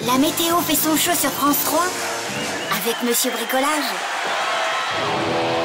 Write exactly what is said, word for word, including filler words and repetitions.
La météo fait son show sur France trois avec Monsieur Bricolage.